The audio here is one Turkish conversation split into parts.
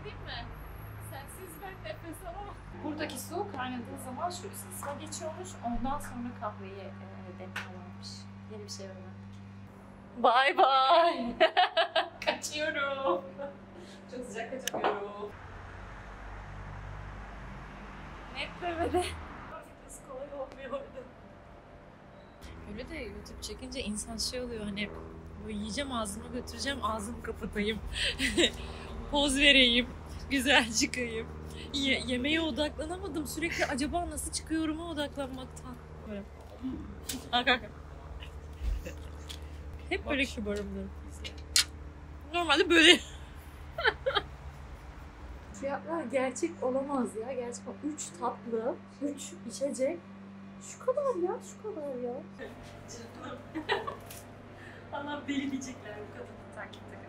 diyeyim mi? Sensiz ben nefes alamam. Buradaki su kaynadığı zaman şu üst kısma geçiyormuş. Ondan sonra kahveyi demliyorlarmış. Yeni bir şey öğrendik. Bye bye. Kaçıyorum. Çok sıcak kaçamıyorum. Netlemede. Gitmesi kolay olmuyordu. Öyle de YouTube çekince insan şey oluyor hani böyle yiyeceğim ağzıma götüreceğim ağzımı kapatayım. Poz vereyim. Güzel çıkayım. Yemeğe odaklanamadım. Sürekli acaba nasıl çıkıyorum'a odaklanmaktan. Böyle. Hep böyle kibarımdır. Normalde böyle. Fiyatlar gerçek olamaz ya. Gerçekten 3 tatlı, 3 içecek. Şu kadar ya, şu kadar ya. Canım. Allah deli diyecekler bu kadını takipte.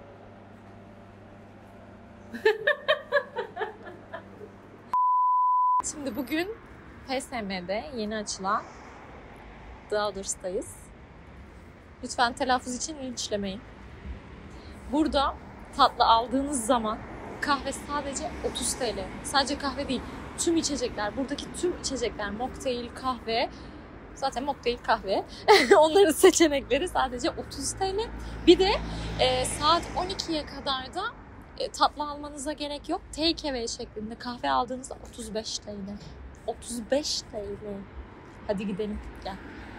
Şimdi bugün PSM'de yeni açılan The Others'tayız. Lütfen telaffuz için linçlemeyin. Burada tatlı aldığınız zaman kahve sadece 30 TL. Sadece kahve değil, tüm içecekler, buradaki tüm içecekler, mocktail, kahve, zaten mocktail kahve, onların seçenekleri sadece 30 TL. Bir de saat 12'ye kadar da tatlı almanıza gerek yok. Take away şeklinde kahve aldığınızda 35 TL. 35 TL. Hadi gidelim, gel.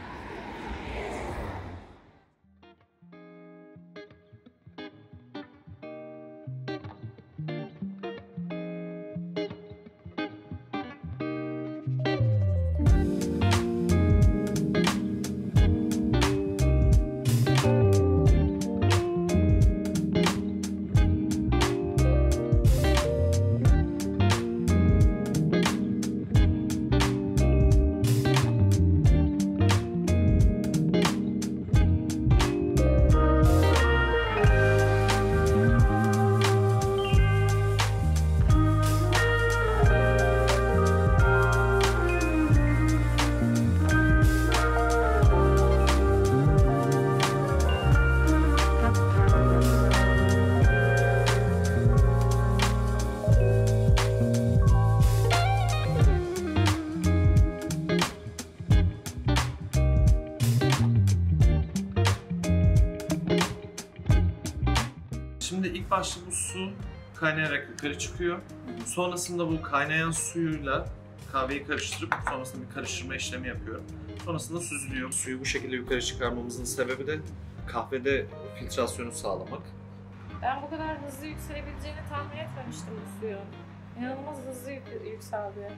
Şimdi ilk başta bu su kaynayarak yukarı çıkıyor. Sonrasında bu kaynayan suyuyla kahveyi karıştırıp sonrasında bir karıştırma işlemi yapıyorum. Sonrasında süzülüyor. Suyu bu şekilde yukarı çıkarmamızın sebebi de kahvede filtrasyonu sağlamak. Ben bu kadar hızlı yükselebileceğini tahmin etmemiştim bu suyun. İnanılmaz hızlı yükseldi.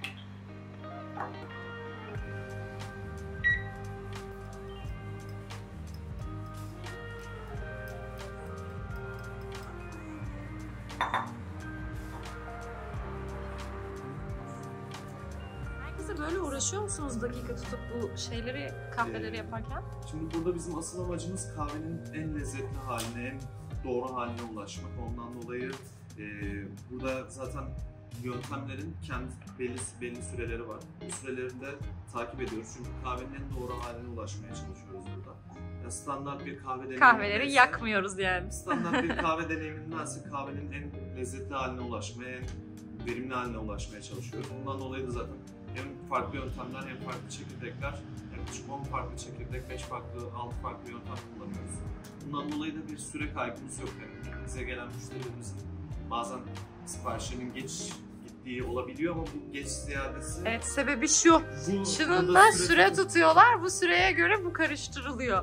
Herkese böyle uğraşıyor musunuz dakika tutup bu şeyleri, kahveleri yaparken? Şimdi burada bizim asıl amacımız kahvenin en lezzetli haline, en doğru haline ulaşmak. Ondan dolayı burada zaten yöntemlerin kendi belli süreleri var. Bu süreleri de takip ediyoruz çünkü kahvenin en doğru haline ulaşmaya çalışıyoruz burada. Yani standart bir kahve deneyimi. Kahveleri yakmıyoruz yani. Standart bir kahve deneyimindense kahvenin en lezzetli haline ulaşmaya, en verimli haline ulaşmaya çalışıyoruz. Bundan dolayı da zaten hem farklı yöntemler hem farklı çekirdekler, yaklaşık 10 farklı çekirdek, 5 farklı, 6 farklı yöntem kullanıyoruz. Bundan dolayı da bir süre kaybımız yok. Yani bize gelen müşterilerimizin bazen siparişlerinin geç gittiği olabiliyor ama bu geç ziyadesi... Evet, sebebi şu. Şunun da süre tutuyorlar, bu süreye göre bu karıştırılıyor.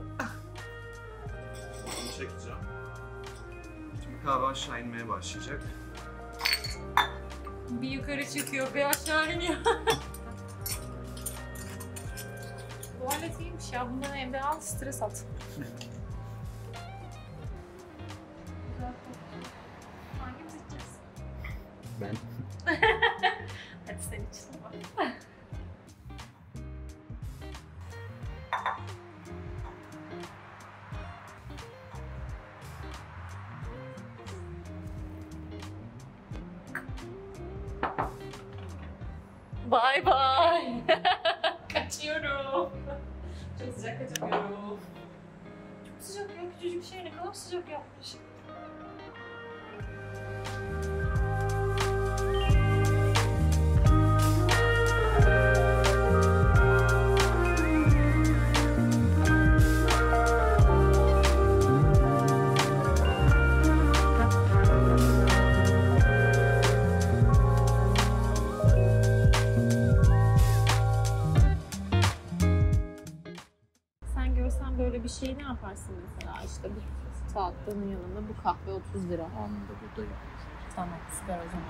Bunu çekeceğim. Şimdi kahve aşağı inmeye başlayacak. Bir yukarı çıkıyor, bir aşağı iniyor. Bu alet iyiymiş ya, bundan evde al, stres at. Hangimiz içeceğiz? Ben. Hadi sen için bak. Bye bye. Kaçıyorum. Çok sıcak kaçamıyorum. Çok sıcak ya, küçücük şey ne kadar sıcak yapmış. İşte bu tatlının yanında bu kahve 30 lira. Anında buradayım. Tamam, süper o zaman.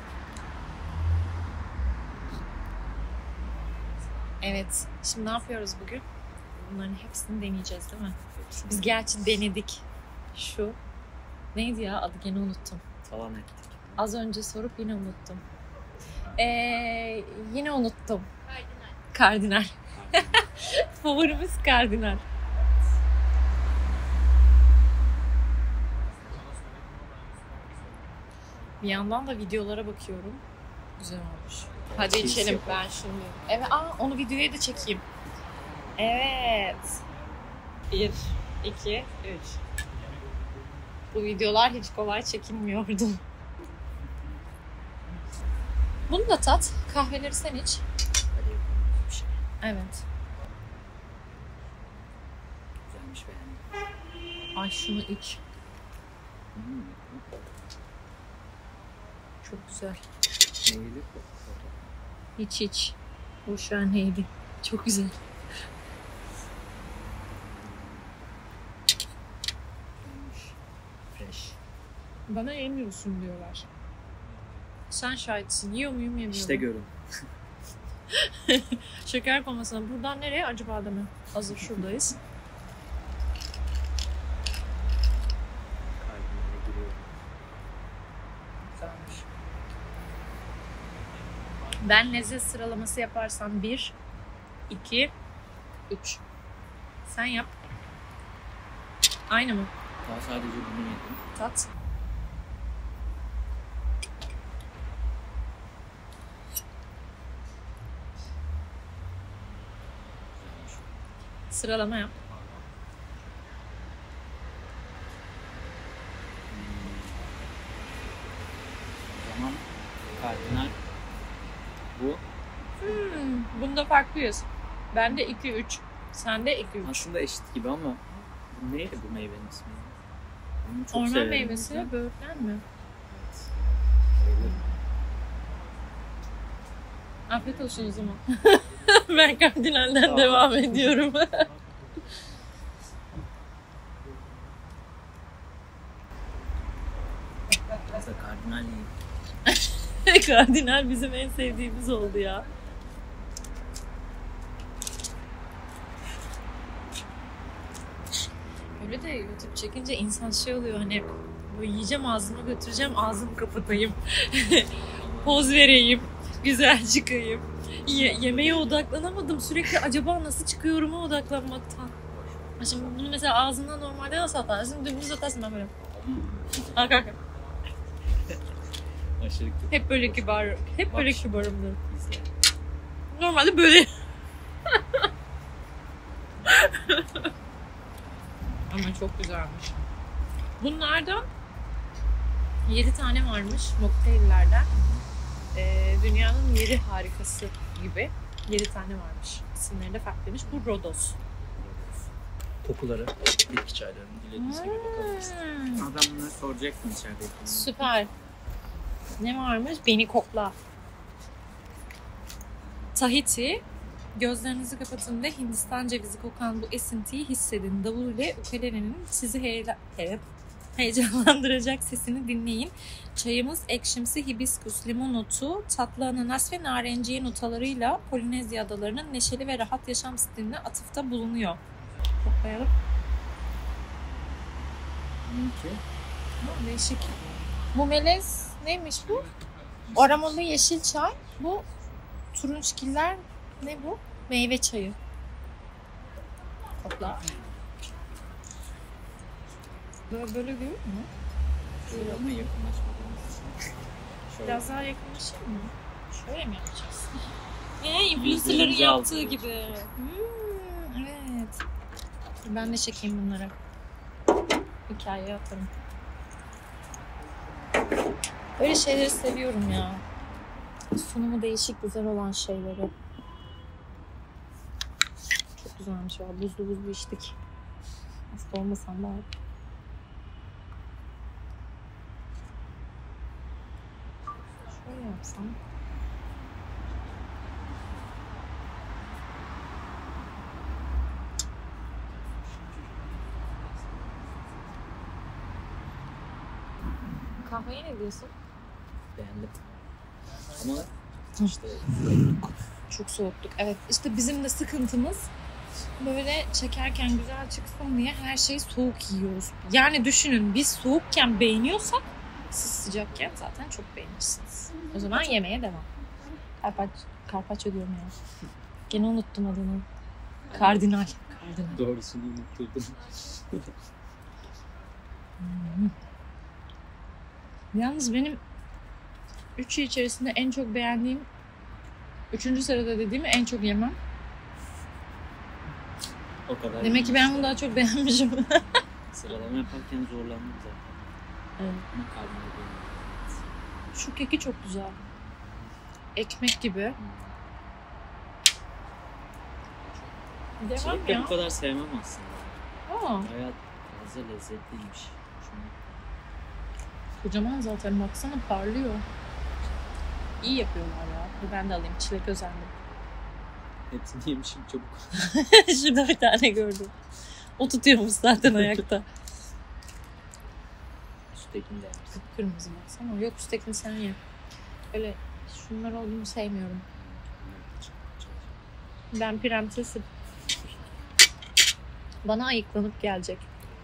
Evet, şimdi ne yapıyoruz bugün? Bunların hepsini deneyeceğiz değil mi? Biz gerçi denedik. Şu, neydi ya adı, gene unuttum. Talan ettik. Az önce sorup yine unuttum. Yine unuttum. Kardinal. Favorimiz kardinal. Bir yandan da videolara bakıyorum. Güzel olmuş. Hadi içelim ben şimdi. Evet, onu videoya da çekeyim. Evet. 1, 2, 3. Bu videolar hiç kolay çekilmiyordu. Bunu da tat. Kahveleri sen iç. Hadi yapalım bir şey. Evet. Güzelmiş, beğendim. Ay şunu iç. Çok güzel. Neyli? İç. Boş ver neydi. Çok güzel. Güzelmiş. Fresh. Bana yemiyorsun diyorlar. Sen şahitsin. Yiyor muyum yemiyor İşte muyum? görün. Şeker komasına. Buradan nereye? Acıbadem'e. Hazır şuradayız. Kalbime giriyor. Güzelmiş. Ben lezzet sıralaması yaparsam 1, 2, 3. Sen yap. Aynı mı? Daha sadece bunu yedim. Tat. Güzelmiş. Sıralama yap. O zaman kardinal bu. Bunda farklıyız. Bende 2, 3. Sende 2, 3. Aslında eşit gibi ama bu neydi bu meyvenin ismi? Bunu çok Orman severim. meyvesi, böğürtlen mi? Evet. Bayılırım. Afiyet olsun o zaman. Ben kardinalden Tamam. devam ediyorum. Biraz da kardinal yiyeyim. Kardinal bizim en sevdiğimiz oldu ya. Öyle de YouTube çekince insan şey oluyor hani böyle yiyeceğim ağzıma götüreceğim ağzımı kapatayım. Poz vereyim. Güzel çıkayım. Yemeğe odaklanamadım. Sürekli acaba nasıl çıkıyorum'a odaklanmaktan. Şimdi bunu mesela ağzından normalde nasıl atarsın? Dümdüz atarsın ben böyle. Kalk. Aşırı kötü. Hep böyle kibar. Hep Bak böyle şimdi. kibarımdır. İzle. Normalde böyle. Ama çok güzelmiş. Bunlardan 7 tane varmış mokteyllerden. Dünyanın 7 harikası gibi 7 tane varmış. İsimleri de farklıymış. Bu Rodos. Kokuları, bitki çaylarını dilediğiniz gibi bakabilirsiniz. Ama ben bunları soracaktım içerideyken. Süper. Ne varmış? Beni kokla. Tahiti. Gözlerinizi kapatın ve Hindistan cevizi kokan bu esintiyi hissedin. Davul ile ukulelenin sizi heyecanlandıracak sesini dinleyin. Çayımız ekşimsi hibiskus, limon otu, tatlı ananas ve narenciye notalarıyla Polinezya adalarının neşeli ve rahat yaşam stiline atıfta bulunuyor. Koklayalım. Ki Değişik. Bu melez neymiş bu? Aromalı yeşil çay. Bu turunçgiller ne bu? Meyve çayı. Kokla. Böyle görüyor musun? şöyle ama yakınlaşmadığımız için. Şöyle. Biraz daha yakınlaşayım mı? Şöyle mi yapacağız? Influencer'ların Yüzlerimizi yaptığı aldı. gibi. Evet. Dur ben de çekeyim bunları. Hikayeye atarım. Böyle şeyleri seviyorum ya. Sunumu değişik, güzel olan şeyleri. Çok güzelmiş ya. Buzlu buzlu içtik. Hasta olmasam da. Şöyle yapsam. Kahveye ne diyorsun? Beğendim. Ama işte Çok soğuttuk. Evet işte bizim de sıkıntımız böyle çekerken güzel çıksın diye her şeyi soğuk yiyoruz. Yani düşünün biz soğukken beğeniyorsak siz sıcakken zaten çok beğenirsiniz. O zaman yemeğe devam. Karpaccio diyorum ya. Gene unuttum adını. Kardinal. doğrusunu unutturdum. Yalnız benim 3 yıl içerisinde en çok beğendiğim 3. sırada dediğim en çok yemem. O kadar. Demek ki ben bunu daha çok beğenmişim. Sıralama yaparken zorlandım zaten. Evet. Ama kalmadı benim. Şu keki çok güzel. Ekmek gibi. Devam Çilek de ya. bu kadar sevmem aslında. Aa, Bayağı fazla lezzetliymiş. Şunu kocaman zaten baksana parlıyor. İyi yapıyorlar ya. Ben de alayım. Çilek özendim. hepsini yemişim çabuk. Şurada bir tane gördüm. O tutuyormuş zaten ayakta. Üsttekini de yersin. Kırmızı baksana. Yok üsttekini sen ye. Öyle şunlar olduğunu sevmiyorum. Ben prensesim. Bana ayıklanıp gelecek.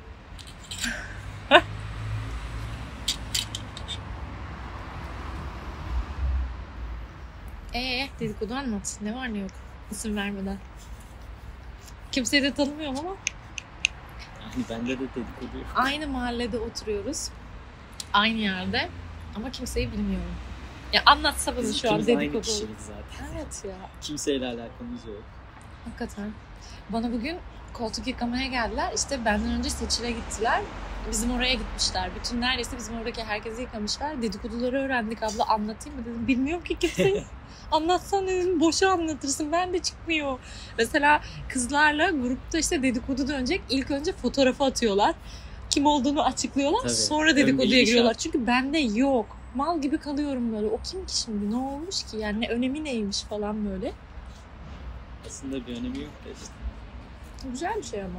Dedikodu anlat. Ne var ne yok. İsim vermeden. Kimseyi de tanımıyorum ama Yani bende de dedikodu yok. aynı mahallede oturuyoruz. Aynı yerde. Ama kimseyi bilmiyorum. Ya anlatsa bana Biz şu an ikimiz aynı dedikodu. kişilik zaten. Evet ya. Kimseyle alakamız yok. Hakikaten. Bana bugün koltuk yıkamaya geldiler. İşte benden önce Seçil'e gittiler. Bizim oraya gitmişler. Bütün neredeyse bizim oradaki herkesi yıkamışlar. Dedikoduları öğrendik abla anlatayım mı dedim. Bilmiyorum ki kimseyi. Anlatsan dedim boşa anlatırsın. Ben de çıkmıyor. Mesela kızlarla grupta işte dedikodu dönecek. İlk önce fotoğrafı atıyorlar. Kim olduğunu açıklıyorlar. Tabii. Sonra Ön dedikoduya bilgi giriyorlar. şart. Çünkü bende yok. Mal gibi kalıyorum böyle. O kim ki şimdi? Ne olmuş ki? Yani önemi neymiş falan böyle. Aslında bir önemi yok da işte. Güzel bir şey ama.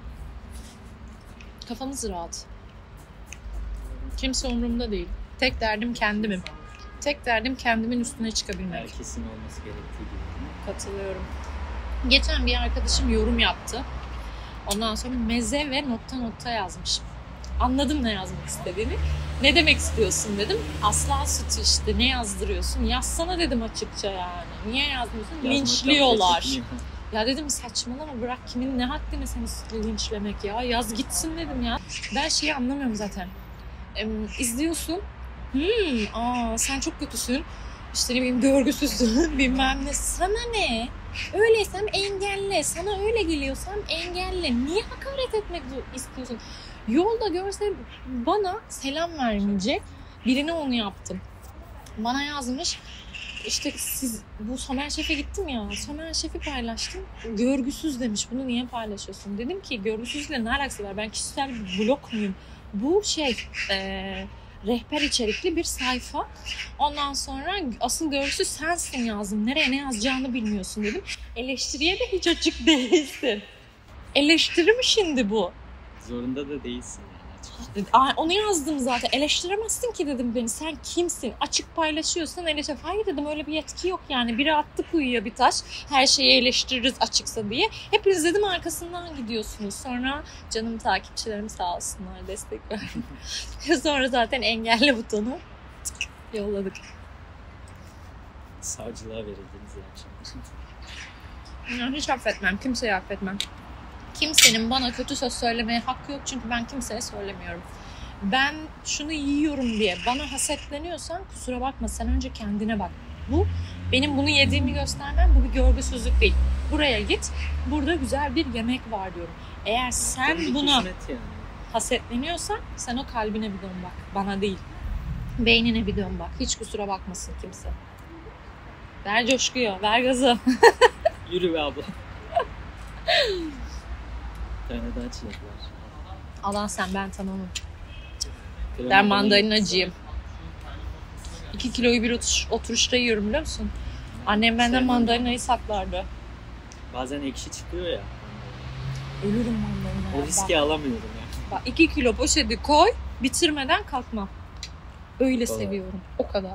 Kafamız rahat. Kimse umurumda değil. Tek derdim kendimim. Tek derdim kendimin üstüne çıkabilmek. Herkesin olması gerektiği gibi. Katılıyorum. Geçen bir arkadaşım yorum yaptı. Ondan sonra meze ve nokta yazmış. Anladım ne yazmak istediğini. Ne demek istiyorsun dedim. Aslan sütü işte ne yazdırıyorsun? Yazsana dedim açıkça yani. Niye yazmıyorsun? Yazmaktan Linçliyorlar. çekiniyor. Ya dedim saçmalama bırak kimin ne haddine seni linçlemek ya. Yaz gitsin dedim ya. Ben şeyi anlamıyorum zaten. İzliyorsun. Sen çok kötüsün. İşte ne bileyim görgüsüzsün bilmem ne. Sana ne? Öyleysem engelle. Sana öyle geliyorsam engelle. Niye hakaret etmek istiyorsun? Yolda görse bana selam vermeyecek. Birine onu yaptım. Bana yazmış. İşte siz bu Somer Şef'e gittim ya. Somer Şef'i paylaştım. Görgüsüz demiş. Bunu niye paylaşıyorsun? Dedim ki görgüsüzle ne alakası var? Ben kişisel bir blog muyum? Bu rehber içerikli bir sayfa. Ondan sonra asıl görgüsüz sensin yazdım. Nereye ne yazacağını bilmiyorsun dedim. Eleştiriye de hiç açık değilsin. Eleştiri mi şimdi bu? Zorunda da değilsin yani açıkçası. Onu yazdım zaten. Eleştiremezsin ki dedim beni. Sen kimsin? Açık paylaşıyorsan eleştir. Hayır dedim öyle bir yetki yok yani. Biri attı kuyuya bir taş. Her şeyi eleştiririz açıksa diye. Hepiniz dedim arkasından gidiyorsunuz. Sonra canım takipçilerim sağ olsunlar destek verdi. Sonra zaten engelle butonu yolladık. Savcılığa verildiniz yani. Yani hiç affetmem. Kimseyi affetmem. Kimsenin bana kötü söz söylemeye hakkı yok çünkü ben kimseye söylemiyorum. Ben şunu yiyorum diye bana hasetleniyorsan kusura bakma sen önce kendine bak. Bu benim bunu yediğimi göstermem bu bir görgüsüzlük değil. Buraya git burada güzel bir yemek var diyorum. Eğer sen Tabii buna hizmet yani. hasetleniyorsan sen o kalbine bir dön bak. Bana değil. Beynine bir dön bak. Hiç kusura bakmasın kimse. Ver coşkuyu, ver gazı. Yürü be abla. Bir tane daha çilek var. Alan sen ben tamamım. Krema Ben bana mandalinacıyım. 2 kiloyu bir oturuşta yiyorum biliyor musun? Annem benden Sevmem. mandalinayı saklardı. Bazen ekşi çıkıyor ya. Ölürüm mandalinaya. O riski alamıyorum yani. Bak 2 kilo poşeti koy, bitirmeden kalkmam. öyle Doğru. seviyorum. O kadar.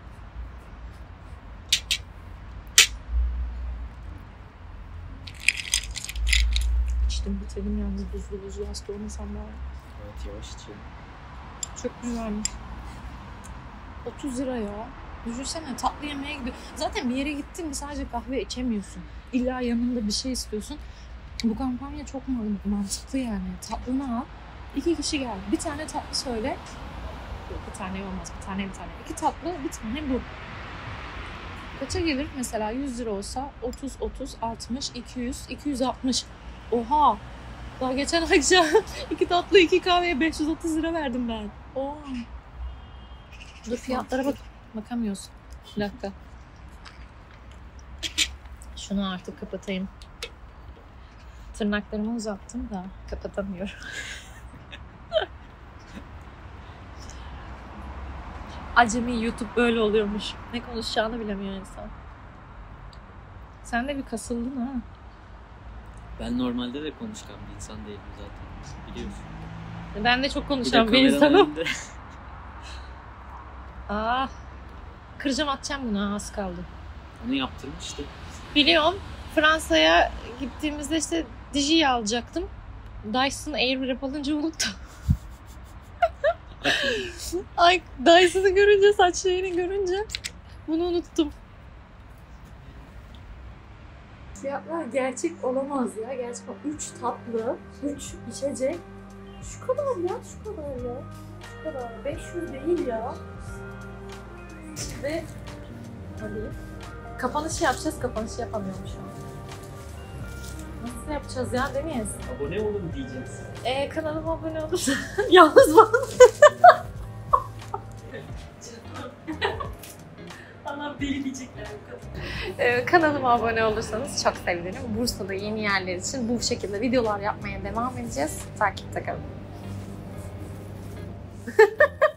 İçtim bitirdim yalnız buzlu hasta olmasam da. Evet, yavaş içelim. Çok güzelmiş. 30 lira ya. Düşünsene tatlı yemeğe gidiyor. Zaten bir yere gittin mi sadece kahve içemiyorsun. İlla yanında bir şey istiyorsun. Bu kampanya çok mantıklı yani. Tatlını al. 2 kişi gel. Bir tane tatlı söyle. Yok, bir tane olmaz. Bir tane. 2 tatlı, bir tane bu. Kaça gelir? Mesela 100 lira olsa 30, 60, 200, 260. Oha! Daha geçen akşam 2 tatlı 2 kahveye 530 lira verdim ben. Oha! Dur fiyatlara bak. Bakamıyorsun. Bir dakika. Şunu artık kapatayım. Tırnaklarımı uzattım da kapatamıyorum. Acemi YouTube böyle oluyormuş. Ne konuşacağını bilemiyor insan. Sen de bir kasıldın ha. Ben normalde de konuşkan bir insan değilim zaten. Biliyorsun. Ben de çok Bir de konuşan bir kameranın insanım. önünde. Ah. Kıracağım atacağım bunu az kaldı. Onu yaptırmıştı. Biliyorum. Fransa'ya gittiğimizde işte Digi'yi alacaktım. Dyson Airwrap alınca unuttum. Ay Dyson'ı görünce, saç şeyini görünce bunu unuttum. Fiyatlar gerçek olamaz ya. Gerçekten 3 tatlı, 3 içecek. Şu kadar ya, şu kadar ya. Şu kadar. 500 değil ya. Ve hadi. Kapanışı yapacağız. Kapanışı yapamıyorum şu an. Nasıl yapacağız ya? Demeyiz. Abone olun diyeceğiz. Kanalıma abone olursan. Yalnız bak. Anam deli diyecekler bu kadın. Kanalıma abone olursanız çok sevinirim. Bursa'da yeni yerler için bu şekilde videolar yapmaya devam edeceğiz. Takipte kalın.